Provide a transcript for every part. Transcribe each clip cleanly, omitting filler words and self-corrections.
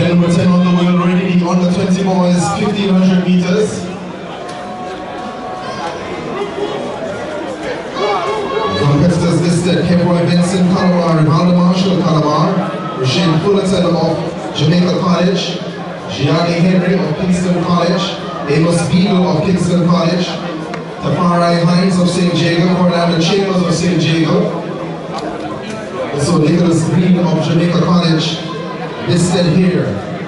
number 10 on the wheel already, the under 20 boys, 1500 meters. Competitors listed: Kevroy Benson, Calabar, Rivaldo Marshall, Calabar, Rashawn Fullerton of Jamaica College, Gianni Henry of Kingston College, Amos Beagle of Kingston College, Tafari Hines of St. Jago, Orlando Chambers of St. Jago, also Nicholas Green of Jamaica College, listed here.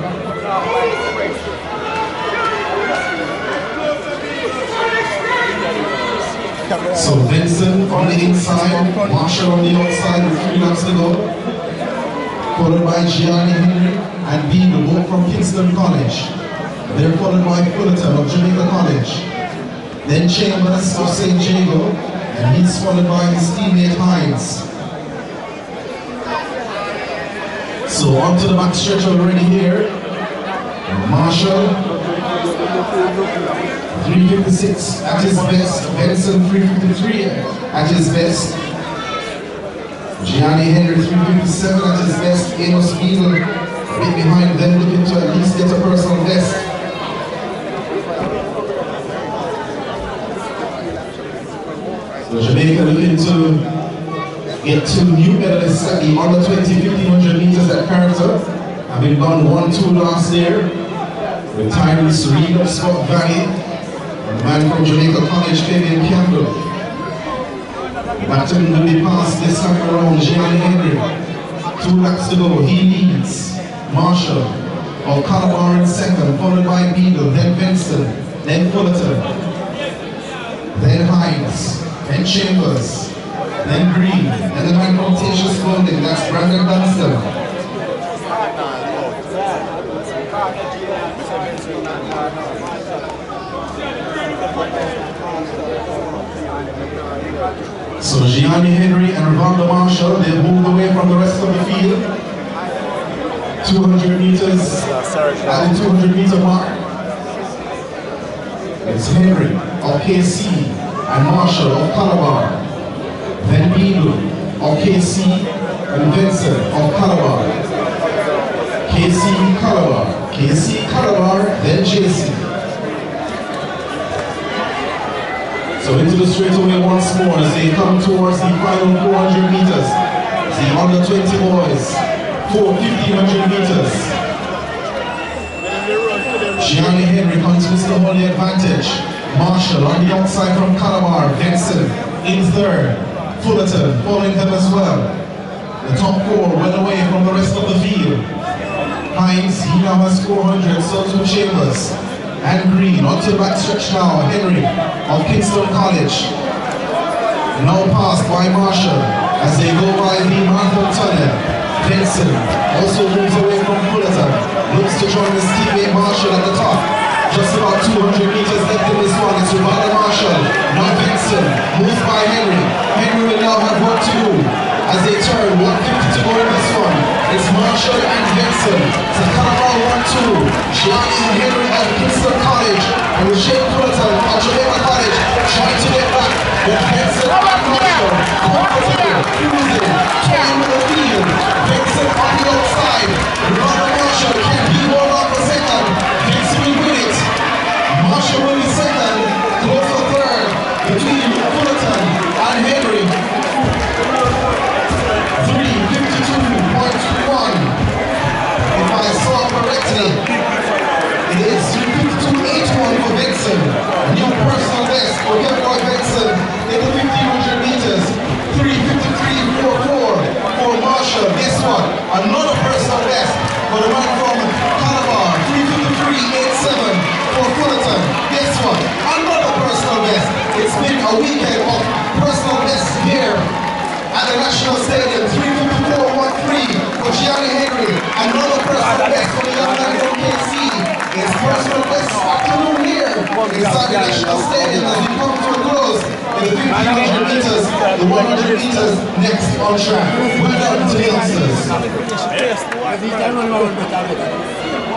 So Vincent on the inside, Marshall on the outside with 3 laps to go, followed by Gianni Henry and Beagle, both from Kingston College. They're followed by Fullerton of Jamaica College. Then Chambers of St. Jago, and he's followed by his teammate Hines. So on to the back stretch already here. Marshall, 356 at his best. Benson, 353 at his best. Gianni Henry, 357 at his best. Amos Beagle, right behind them, looking to at least get a personal best. So Jamaica looking to get 2 new medalists at the under 20 1500 meters at Carter, having done 1-2 last year with Tyrese Reed of Scott Valley and the man from Jamaica College, Fabian Campbell. The baton will be passed this time around. Gianni Henry, 2 laps to go. He leads. Marshall of Calabar in second, followed by Beagle, then Vincent, then Fullerton, then Hines, then Chambers, then Green, and the man from Tatius Clothing, that's Brandon Dunstan. So Gianni Henry and Rivaldo Marshall, they moved away from the rest of the field. 200 meters at the 200 meter mark. It's Henry of KC and Marshall of Calabar. Then Beagle of KC and Vincent of Calabar. KC Calabar, KC Calabar, then JC. So into the straightaway once more as they come towards the final 400 meters. The under 20 boys, 1500 meters. Gianni Henry continues to hold the advantage. Marshall on the outside from Calabar, Vincent in third. Fullerton following them as well. The top 4 well away from the rest of the field. Hines, he now has 400, so too Chambers. And Green, onto the back stretch now. Henry of Kingston College. Now passed by Marshall as they go by the Markham Tunnel. Vincent also moves away from Fullerton. Looks to join his teammate Marshall at the top. Just about 200 meters left in this one. It's Rivaldo Marshall. Now Vincent moves by Henry. Henry will now have work to do as they turn. 150 to go in this one. It's Marshall and Vincent. To Calabar 1-2. Gianni Henry of Kingston College and Rashawn Fullerton of Jamaica College trying to get back. With Vincent and Marshall comfortable, cruising, toying with the field. Vincent on the outside. Rivaldo Marshall can't be more on for second. Vincent will win it. Marshall will be second. Close for third between Fullerton and Henry. 3:52.1. If I saw correctly, it is 3:52.81 for Vincent. New personal best for Kevroy Benson in the 1500 meters. 3:53.44 for Marshall. Guess what? Another personal best for the man from Calabar. 3:53.87 for Fullerton. Guess what? Another personal best. It's been a weekend of personal bests here at the National Stadium. 3:54.13 for Gianni Henry. Another personal best for the young man from KC. It's personal best afternoon here inside the National Stadium as we come to a close in the 1500 meters, the 100 meters next on track. Well done to the youngsters.